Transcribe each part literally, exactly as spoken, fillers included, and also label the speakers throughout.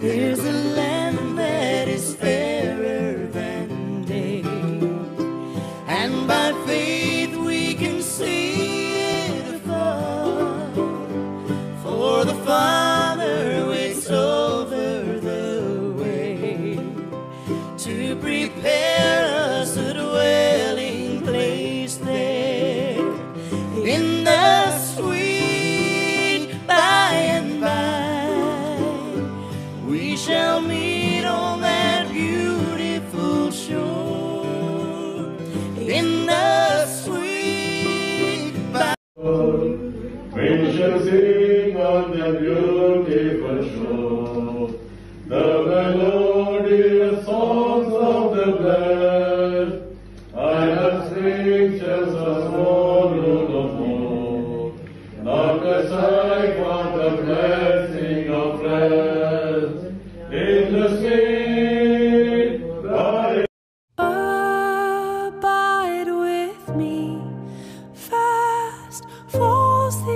Speaker 1: There's a land that is fairer than day, and by faith we can see it afar, for the Father waits over the way to prepare us a dwelling place there in the sweet by and by. We shall meet on that beautiful shore in the sweet by.
Speaker 2: We shall sing on the beautiful shore the melodious songs of the blessed. I have scriptures of sorrow no more, not aside from the blessing of rest in the sweet body.
Speaker 3: Abide with me, fast falls the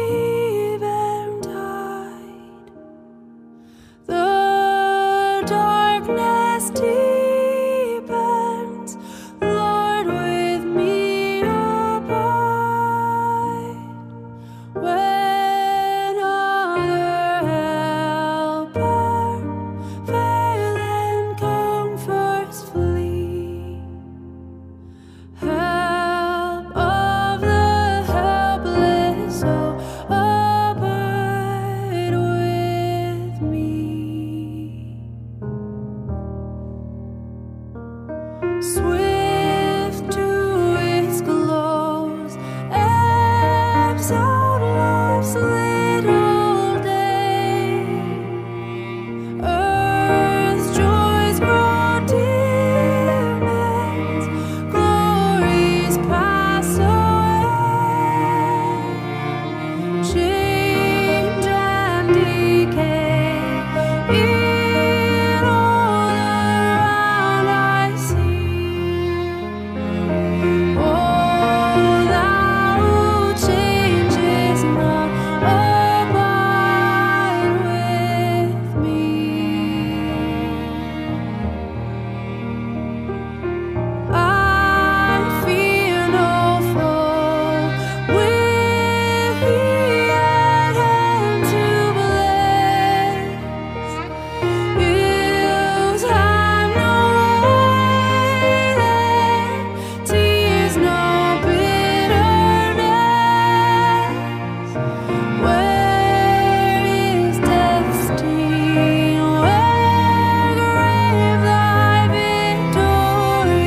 Speaker 3: eventide, the darkness deepens, Lord, with me abide. When other helper fail and comforts flee, help of the helpless, oh, abide with me. Swift to its close, ebbs out life's little day. Earth's joys grow dim as glories pass away. Change and decay in all around I see. Oh, thou who changes not, abide with me. I fear no foe, with thee at hand to bless. Ills have no weight, tears no bitterness. Where is death's sting? Where, grave, thy victory?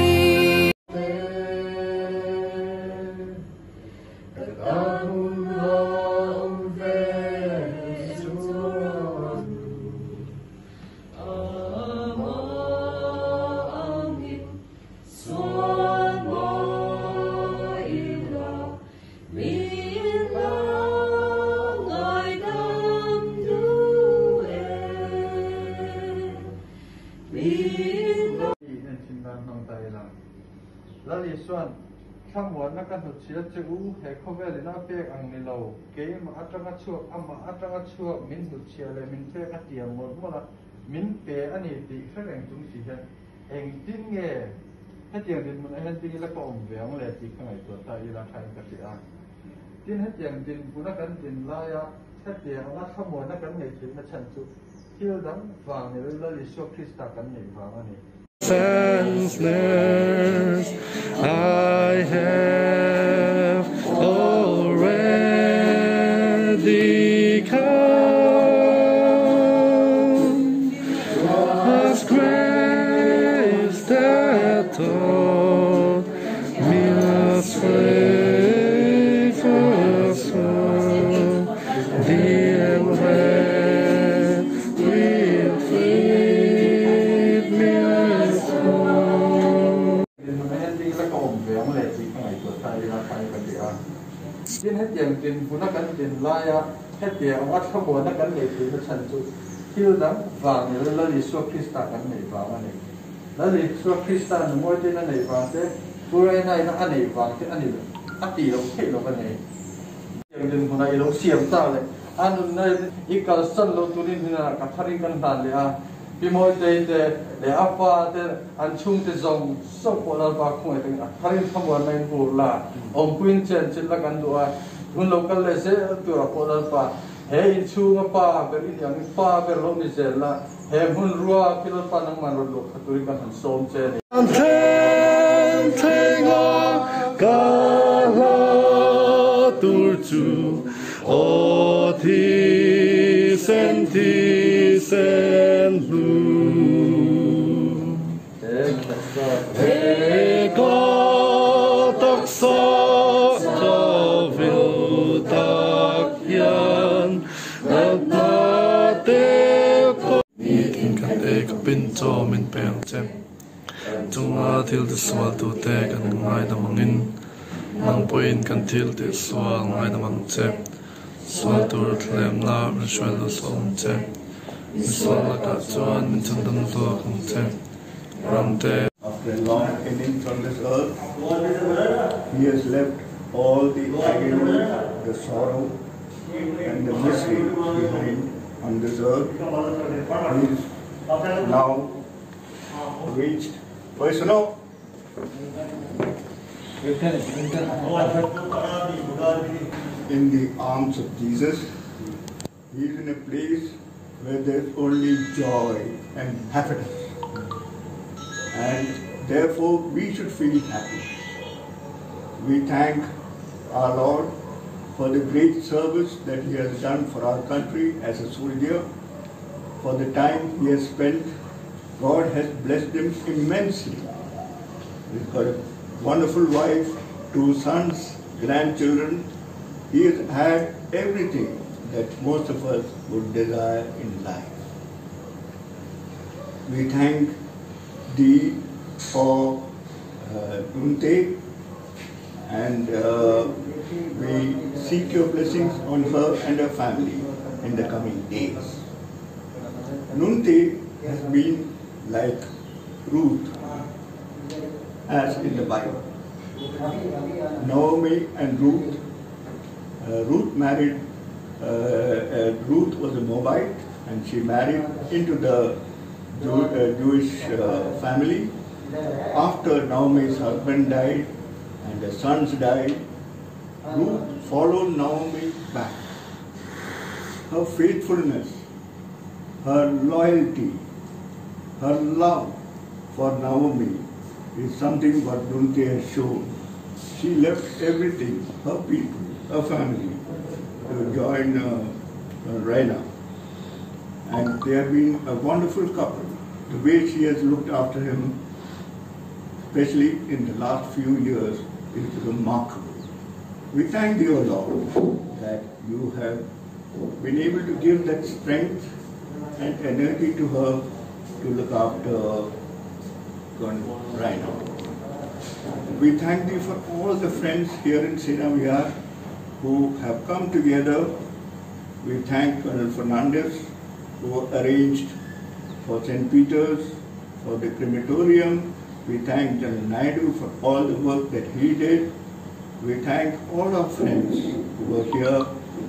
Speaker 4: Lali suan kamwan na kan hutsia chu he khovel na pek ang nilo ke ma atanga chu ama atanga chu min hutsia le min pe ka tiam mo mola min pe ani ti khareng chung si he eng tin nge he tiang din mun hen ti la ko om veang le ti khangai to ta ila khai ka ti a tin he tiang din puna kan tin la ya he tiang na kamwan na kan nge chi na chan chu hil dam wang ne lali so krista kan nei wang ani.
Speaker 5: Senseless, I have already come. God's grace that taught me a faithful soul, the way will feed me.
Speaker 4: Tin hết tiền tiền của nó cần tiền lai á hết tiền ông ăn không muốn nó cần nghề thì nó thành trụ hiu đắng vàng này là lý số Krista cần nghề vàng này là lý số Krista nó mua trên nó nghề vàng thế bữa nay nó ăn nghề vàng thế ăn nghề ăn tỷ đồng thế nó cái này tiền tiền của này nó xiêm tao này Anu na ikal san lo tunin hina kathari kan dan le a pimoi te te le apa te an chung te zong so ko la ba khoi te kathari khamwa nai bu la om queen chen chin la kan do a hun local le se tu ra ko la pa he in chu ma pa ber in yang pa ber lo ni se la he hun ruwa kilo pa nang man lo khaturi kan han som che ni
Speaker 5: Ten tenga kala turchu oti senti sen blue. Eka taksa javil takyan natate ko. Meeting kan ek pinto min peng chem. Tunga til de swal tu te kan ngai da mangin mang point kan til de swal ngai da mang che swal tur thlem na ritual lo som che swal la ka chuan min chang dam to kan che ram te.
Speaker 6: After a long innings on this earth, he has left all the agony, the sorrow, and the misery behind on this earth. He is now reached. Voice no. In the arms of Jesus, he is in a place where there is only joy and happiness. And therefore we should feel happy. We thank our Lord for the great service that he has done for our country as a soldier, for the time he has spent. God has blessed him immensely. He's got a wonderful wife, two sons, grandchildren. He has had everything that most of us would desire in life. We thank thee for uh, Nunte, and uh, we seek your blessings on her and her family in the coming days. Nunte has been like Ruth, as in the Bible. Naomi and Ruth, uh, Ruth married, uh, uh, Ruth was a Moabite, and she married into the Jew, uh, Jewish uh, family. After Naomi's husband died and the sons died, Ruth followed Naomi back. Her faithfulness, her loyalty, her love for Naomi is something what Dunte has shown. She left everything, her people, her family, to join uh, uh, Raina. And they have been a wonderful couple. The way she has looked after him, especially in the last few years, is remarkable. We thank thee, O Lord, that you have been able to give that strength and energy to her to look after Raina. We thank thee for all the friends here in Sinavia who have come together. We thank Colonel Fernandez, who arranged for Saint Peter's, for the crematorium. We thank General Naidu for all the work that he did. We thank all our friends who were here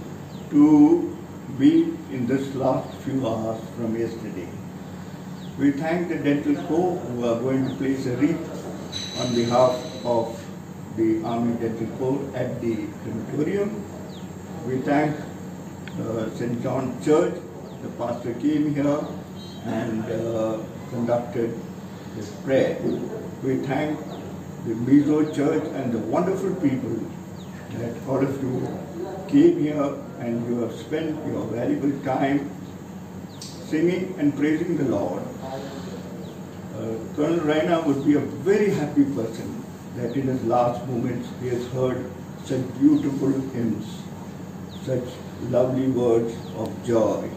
Speaker 6: to be in this last few hours from yesterday. We thank the Dental Corps who are going to place a wreath on behalf of the Army Dental Corps at the crematorium. We thank uh, Saint John Church. The pastor came here and uh, conducted his prayer. We thank the Mizo Church and the wonderful people that all of you came here and you have spent your valuable time singing and praising the Lord. Uh, Colonel Raina would be a very happy person that in his last moments he has heard such beautiful hymns, such lovely words of joy.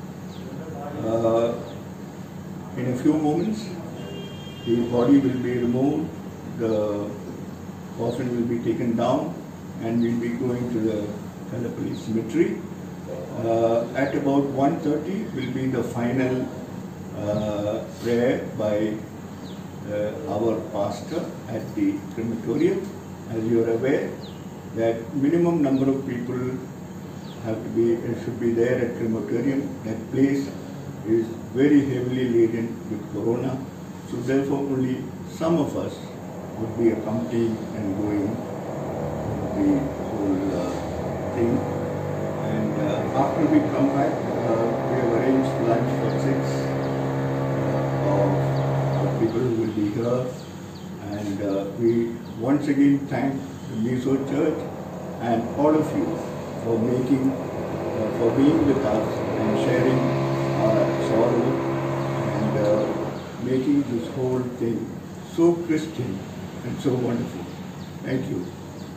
Speaker 6: Uh, in a few moments, the body will be removed, the coffin will be taken down, and we'll be going to the Kalapalli cemetery. Uh, at about one thirty will be the final uh, prayer by uh, our pastor at the crematorium. As you are aware, that minimum number of people have to be, uh, should be there at crematorium. That place is very heavily laden with corona. So therefore only some of us would be accompanying and going the whole uh, thing. And uh, after we come back, uh, we have arranged lunch for six uh, of, of people who will be here. And uh, we once again thank the Mizo Church and all of you for making, uh, for being with us and sharing our sorrow and uh, making this whole thing so Christian and so wonderful. Thank you.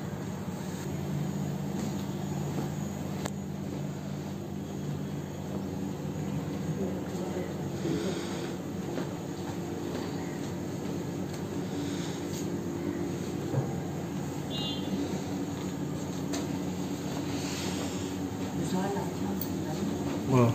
Speaker 5: Well,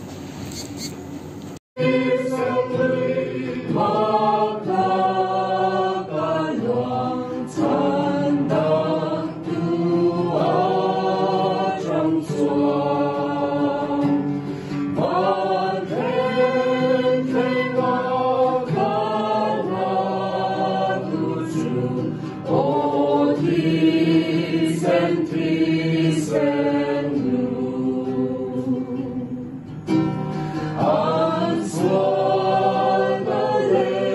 Speaker 1: Ansvar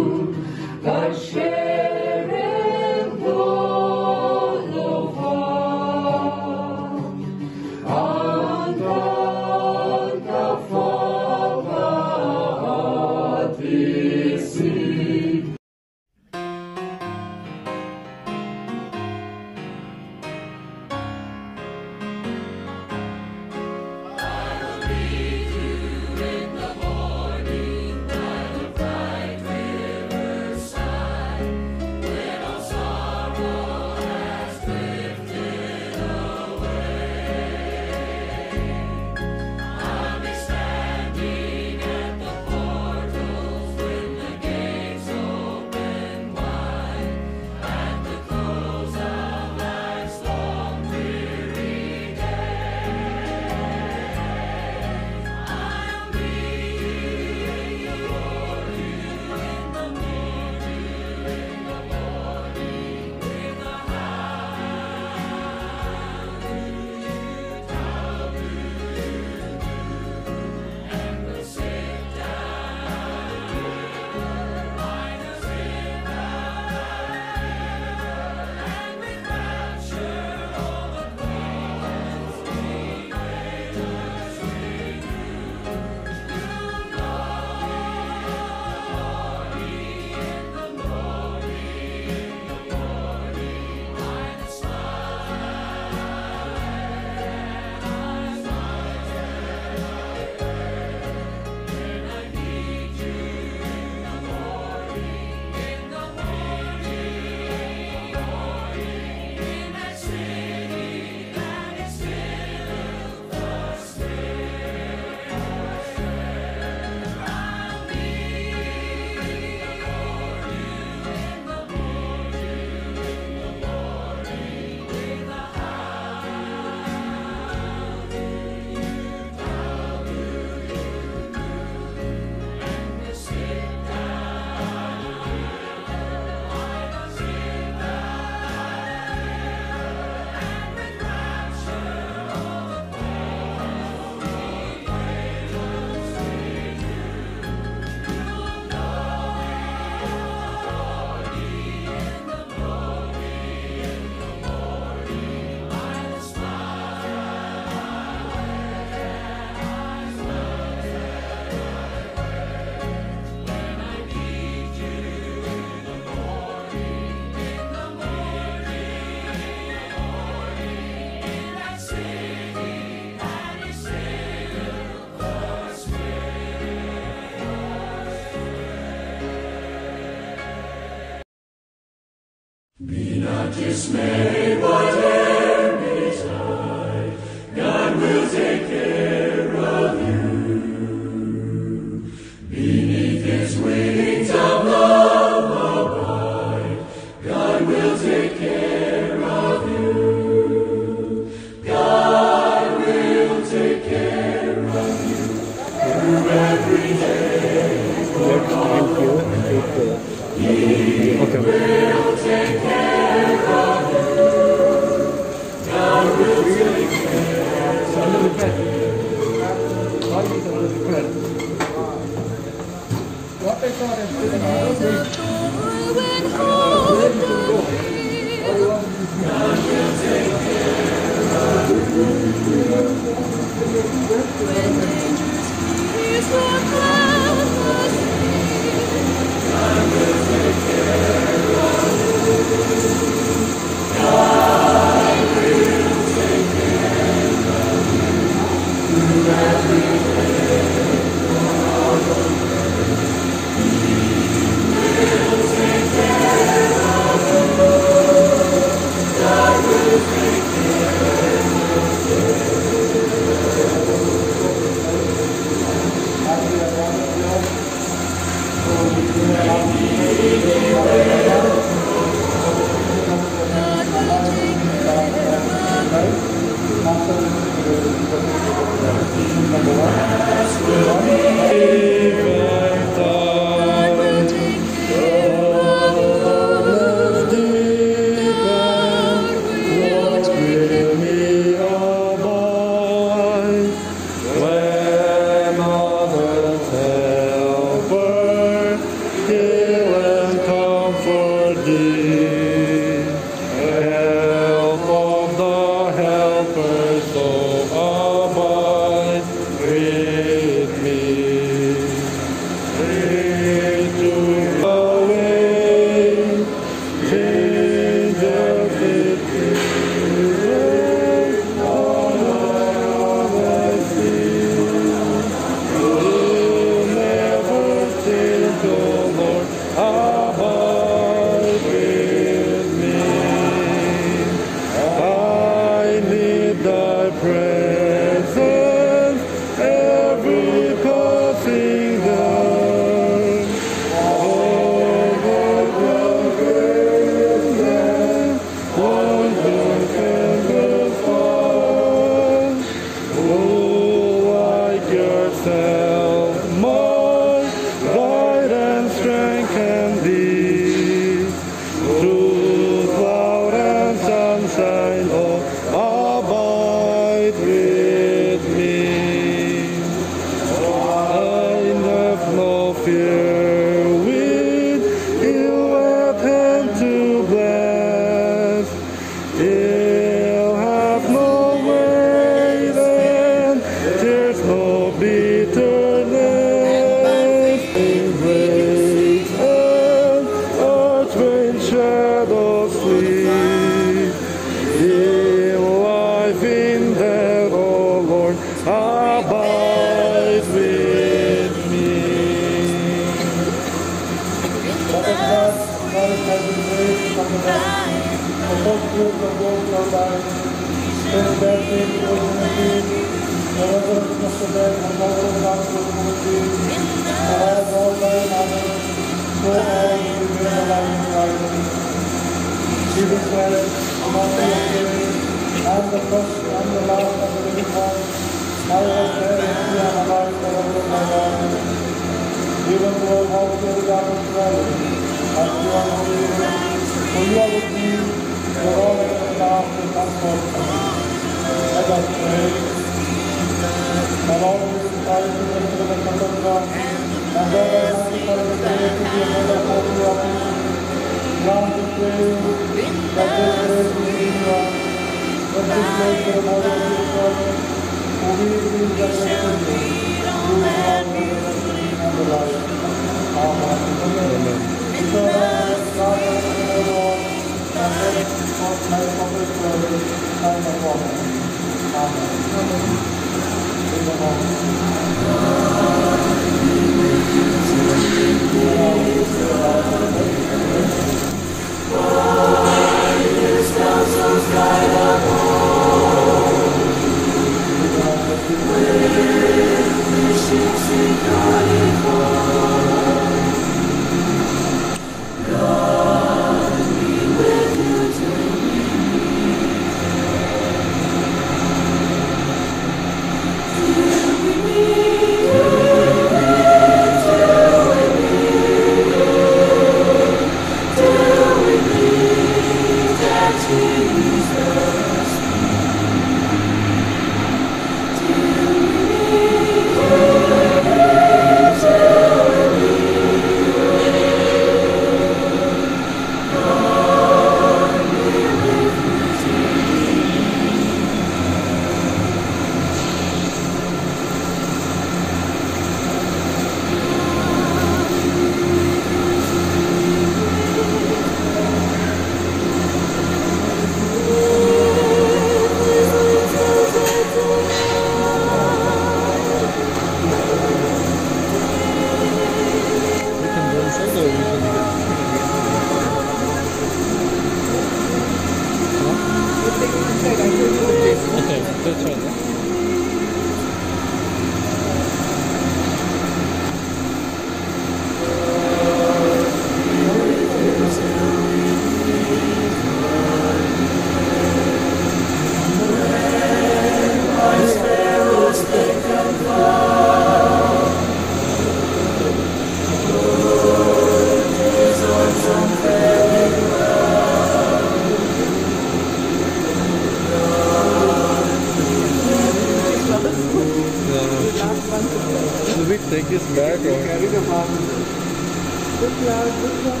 Speaker 5: take his bag or?
Speaker 4: Carry the flower. This flower, this one.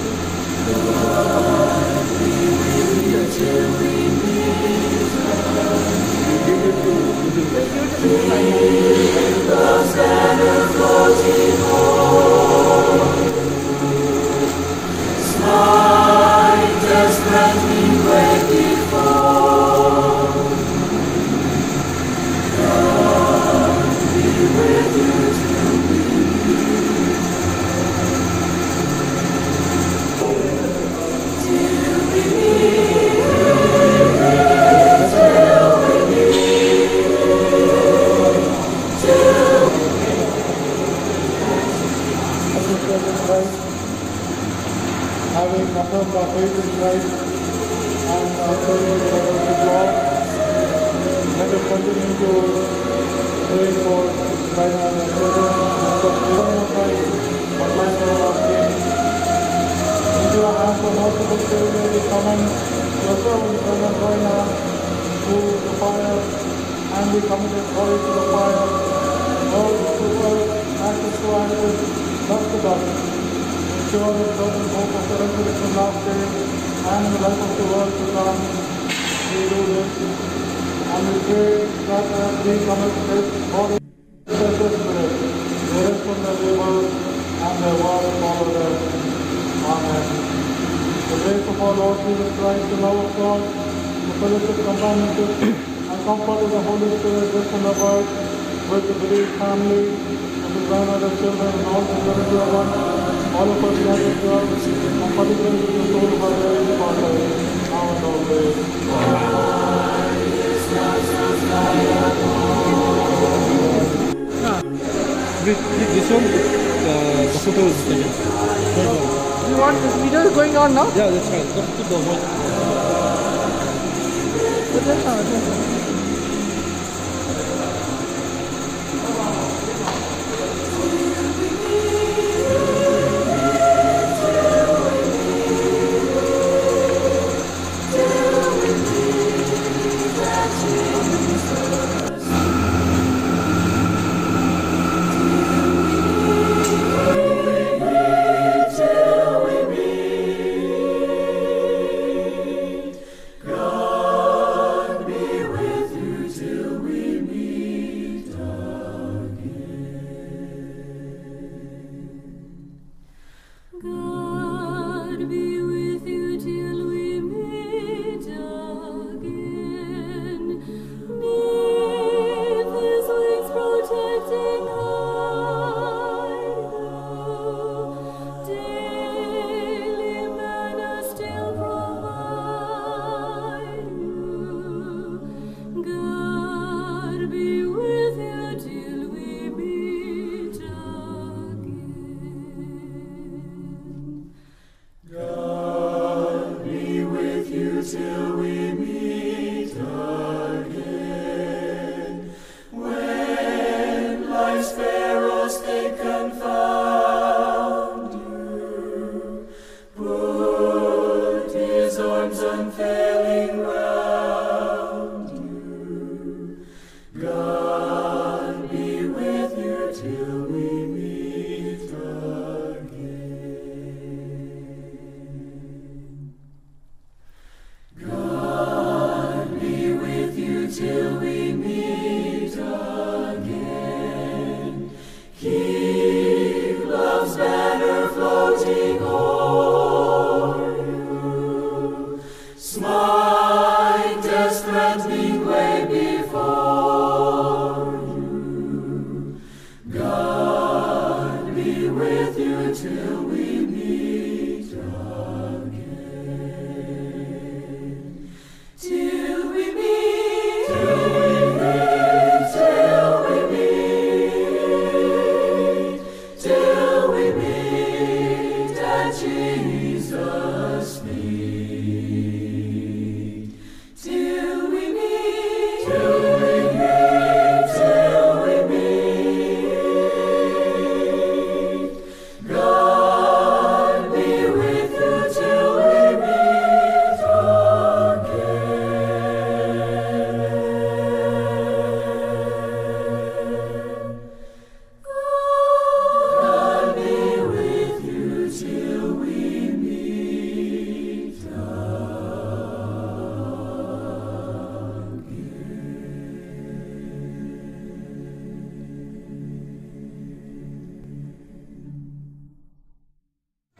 Speaker 4: Give it to having affirmed our faith in Christ and our serving the word of God, let us continue to pray for Raina and her children, and for children of Christ, for life of our King. Into your hands, O merciful Savior, we commend your servant, servant Raina, to the fire, and we commit his body to the fire. Lord, to earth, ashes to ashes, dust to dust. Ensure the certain hope of the resurrection last day and the life of the world to come. We do this, and we pray that as we commit this body to the Spirit, they rest from their labors and their work follow them. Amen. The grace of our Lord Jesus Christ, the love of God, the fellowship, companionship, and comfort of the Holy Spirit rest and abide with the bereaved family, with the grandmother, children, and all the individual ones, all of us gathered here, and particularly with the soul of our dearly departed, now and always.
Speaker 5: This one, uh, the photo is taken.
Speaker 4: You want this video is going on now?
Speaker 5: Yeah, that's right. Just keep the voice.
Speaker 4: That's how it is.
Speaker 1: Till we meet again, when life's perils they confound you, put his arms unfailing round you. God be with you till we meet again. God be with you till we meet again. Keep love's banner floating o'er you. Smite death's threatening way before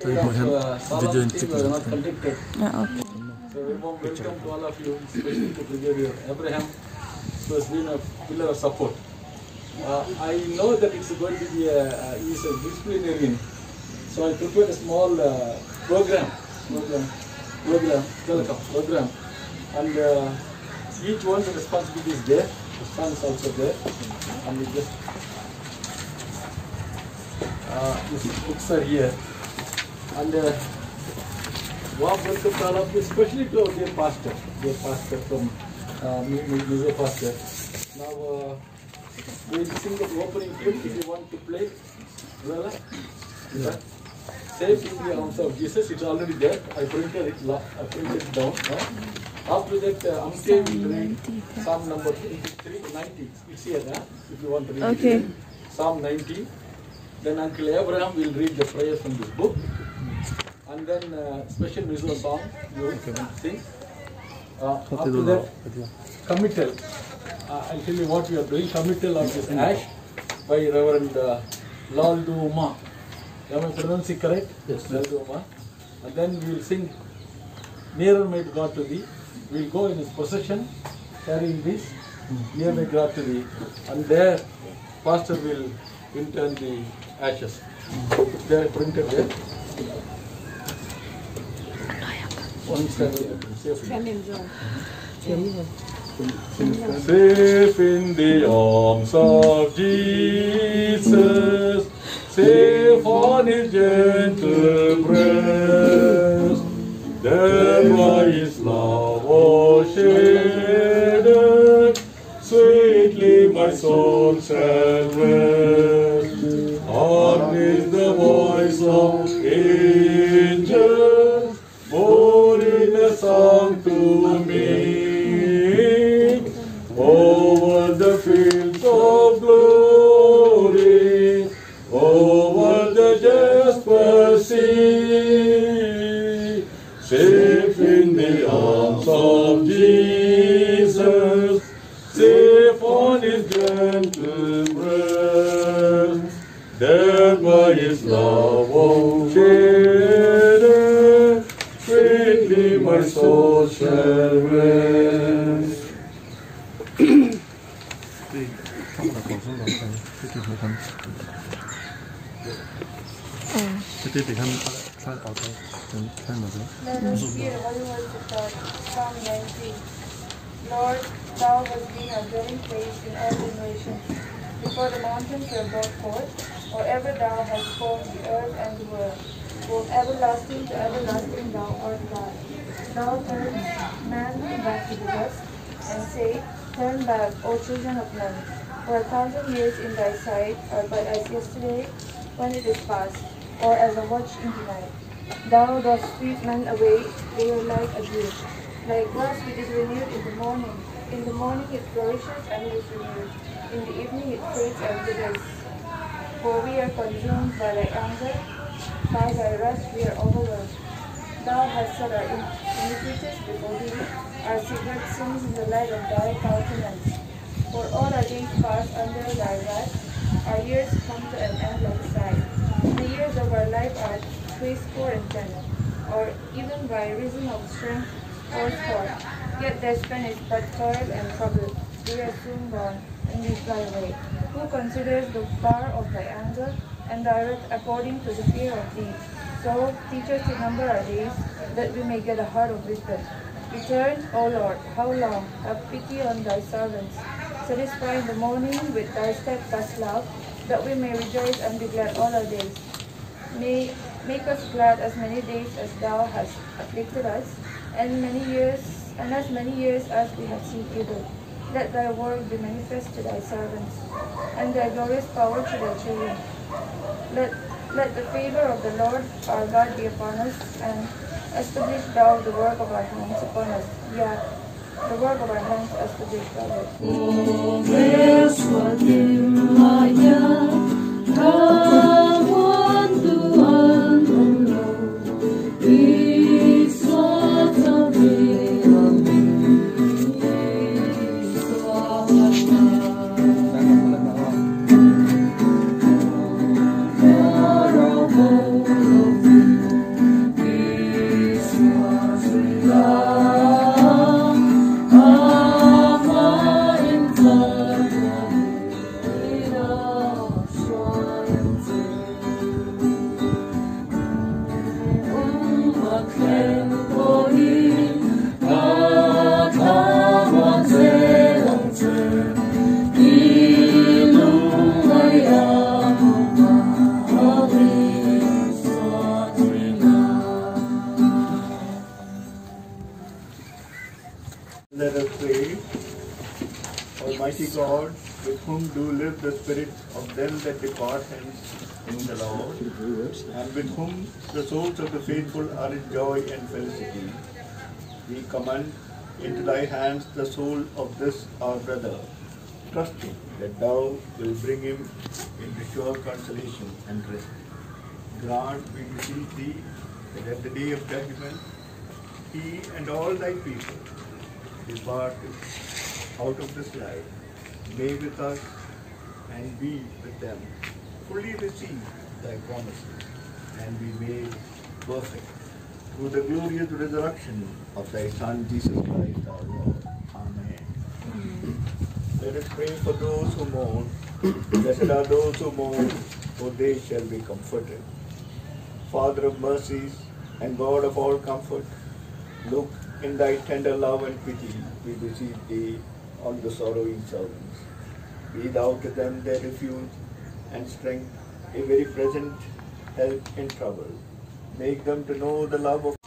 Speaker 5: Tayo mo
Speaker 7: of,
Speaker 5: help
Speaker 7: uh,
Speaker 5: video
Speaker 7: Salam
Speaker 5: in
Speaker 7: team were not conducted.
Speaker 3: Yeah, okay.
Speaker 7: So we warm welcome to all of you, especially to Brigadier Abraham, who has been a pillar of support. Uh, I know that it's going to be a, uh, he's a disciplinarian, so I prepared a small uh, program, program, program, telecom program, and uh, each one's responsibility is there. The son is also there, and we just uh, these books are here, and uh, warm welcome to all of you, especially to our dear pastor, dear pastor from uh, Mizo pastor. Now. Uh, We'll sing the opening tune if you want to play. Well, yeah. Safe in the arms of Jesus. It's already there. I printed it. I printed it down. Huh? After that, uh, Amke will read Psalm number twenty-three, ninety. It's here. Huh? If you want to read
Speaker 3: Okay.
Speaker 7: it. Psalm ninety. Then Uncle Abraham will read the prayer from this book. And then uh, special musical song you can sing. Uh, after that, committal. Uh, I'll tell you what we are doing. Committal of this ash by Reverend uh, Laldu Uma. Am I pronouncing correct? Yes. Laldu Uma. And then we will sing Nearer May God to Thee. We will go in his procession carrying this Nearer May God to Thee. And there, Pastor will intern the ashes. They are printed there. One stand Safe in the arms of Jesus, safe on his gentle breast, there by his love was shed, sweetly my soul shall rest. Hark is the voice of angels, born in a song to me. Over the fields of glory, over the jasper sea, safe in the arms of Jesus, safe on his gentle breast, there by his love was shed, sweetly my soul shall rest.
Speaker 5: 对，他们的广东老师，这就会看。嗯。这对得看他他搞的，看看那个。
Speaker 8: Let us hear what you want to start. Psalm nineteen. Lord, thou hast been our dwelling place in all generations. Before the mountains were brought forth, or ever thou hast formed the earth and the world. From everlasting to everlasting thou art God. Thou turnest man back to the dust, and say, Turn back, O children of men, for a thousand years in thy sight are but as yesterday when it is past, or as a watch in the night. Thou dost sweep men away, they are like a dew. Like grass it is renewed in the morning. In the morning it flourishes and is renewed. In the evening it fades and withers. For we are consumed by thy anger, by thy wrath we are overwhelmed. Thou hast set our iniquities before thee, our secret sins in the light of thy countenance. For all our days pass under thy wrath, our years come to an end like a sigh. The years of our life are threescore and ten, or even by reason of strength fourscore. Yet their span is but toil and trouble. We are soon gone, and we fly away. Who considers the power of thy anger, and direct according to the fear of thee? So teach us to number our days, that we may get a heart of wisdom. Return, O Lord, how long? Have pity on thy servants. Satisfy in the morning with thy steadfast love, that we may rejoice and be glad all our days. May make us glad as many days as thou hast afflicted us, and many years, and as many years as we have seen evil. Let thy word be manifest to thy servants, and thy glorious power to thy children. Let let the favor of the Lord our God be upon us, and establish thou the work of our hands upon us. Yeah, the work of our hands establish thou it.
Speaker 6: do live the spirit of them that depart hence in the Lord, and with whom the souls of the faithful are in joy and felicity. We commend into thy hands the soul of this our brother, trusting that thou will bring him into sure consolation and rest. Grant, we beseech thee, that at the day of judgment, he and all thy people depart out of this life, may with us and we with them fully receive thy promises and be made perfect through the glorious resurrection of thy Son Jesus Christ our Lord. Amen. Let us pray for those who mourn. Blessed are those who mourn, for they shall be comforted. Father of mercies and God of all comfort, look in thy tender love and pity, we beseech thee, on the sorrowing servants. Be thou to them their refuge and strength, a very present help in trouble. Make them to know the love of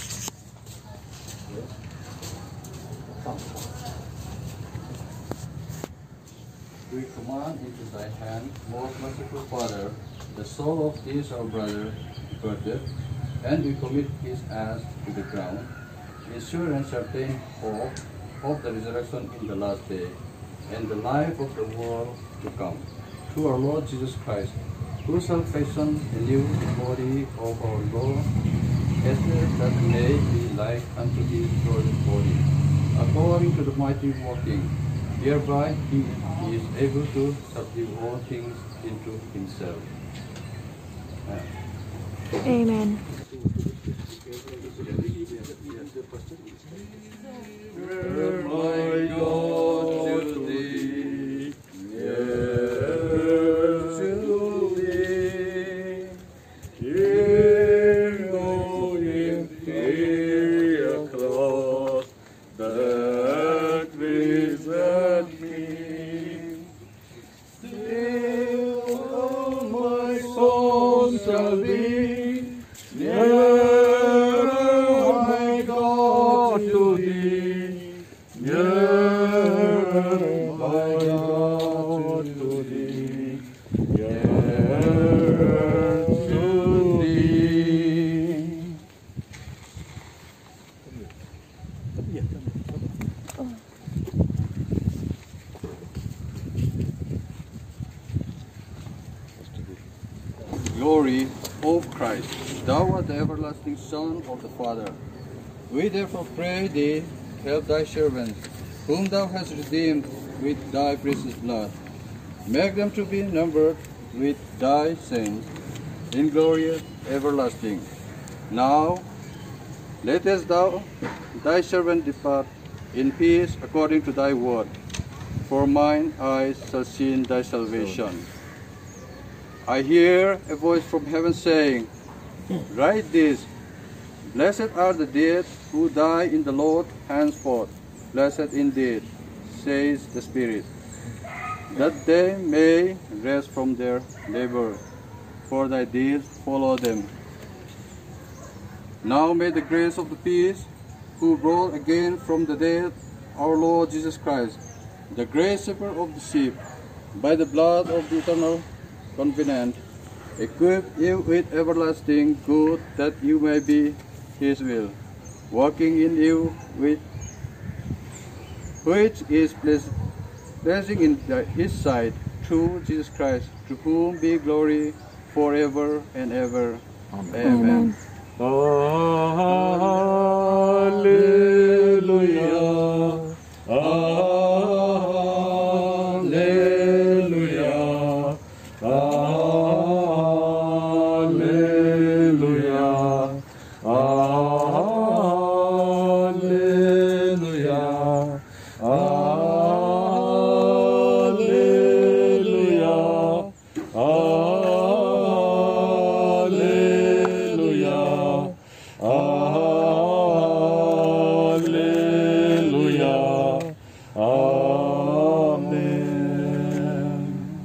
Speaker 4: We command into thy hand, most merciful Father, the soul of this our brother departed, and we commit his ass to the ground, in sure and certain hope of the resurrection in the last day, and the life of the world to come. Through our Lord Jesus Christ, who shall fashion a new body of our Lord, as that may be like unto his glorious body, according to the mighty working, hereby he is able to subdue all things into himself.
Speaker 3: Amen.
Speaker 4: Hear my God to thee, near to thee, King of imperial cross that visit me. Still all my soul shall be near my God to thee, near my God to thee, near to thee. Glory of Christ, thou art the everlasting Son of the Father. We therefore pray thee, help thy servants, whom thou hast redeemed with thy precious blood. Make them to be numbered with thy saints in glory everlasting. Now lettest thou thy servant depart in peace according to thy word, for mine eyes shall see thy salvation. I hear a voice from heaven saying, write this, blessed are the dead who die in the Lord henceforth. Blessed indeed, says the Spirit, that they may rest from their labor, for thy deeds follow them. Now may the grace of the peace, who brought again from the dead our Lord Jesus Christ, the great shepherd of the sheep, by the blood of the eternal covenant, equip you with everlasting good, that you may be his will, working in you with which is pleasing in his sight, through Jesus Christ, to whom be glory forever and ever. Amen. Hallelujah. Hallelujah. Hallelujah. Hallelujah. Hallelujah. Hallelujah. Hallelujah. Amen.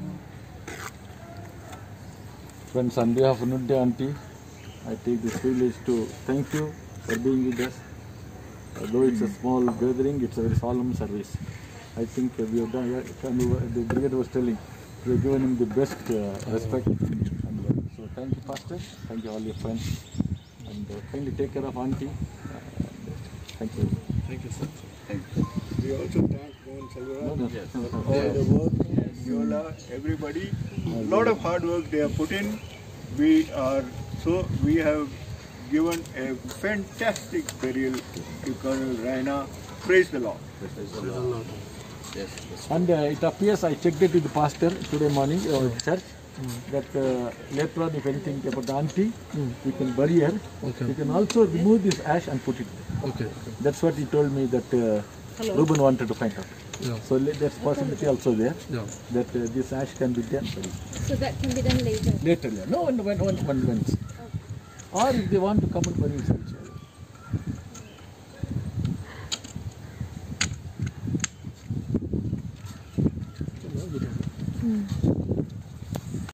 Speaker 9: Friends, on behalf of Nunde Auntie, I take this privilege to thank you for being with us. Although it's a small gathering, it's a very solemn service. I think uh, we have done, yeah, the brigade was telling, we have given him the best uh, respect. And, uh, so thank you, Pastor. Thank you, all your friends. And uh, kindly take care of Auntie. Uh, thank you.
Speaker 5: Thank you, sir.
Speaker 6: Thank you. We also thank Mohan Selvaraj
Speaker 9: No, no.
Speaker 6: for all the work, Yola, everybody. A lot of hard work they have put in. We are so we have given a fantastic burial to Colonel Raina. Praise the Lord.
Speaker 9: And uh, it appears, I checked it with the pastor today morning, or church, that uh, later on, if anything about the auntie, we can bury her.
Speaker 5: Okay.
Speaker 9: You can also remove this ash and put it there.
Speaker 5: Okay.
Speaker 9: That's what he told me that uh, Ruben wanted to find out.
Speaker 5: Yeah.
Speaker 9: So le- there's possibility also there
Speaker 5: Yeah.
Speaker 9: that uh, this ash can be done buried.
Speaker 10: So that can be done later.
Speaker 9: Later, yeah. No, when, when, when, when, when. Or if they want to come and bury it also.
Speaker 5: Mm.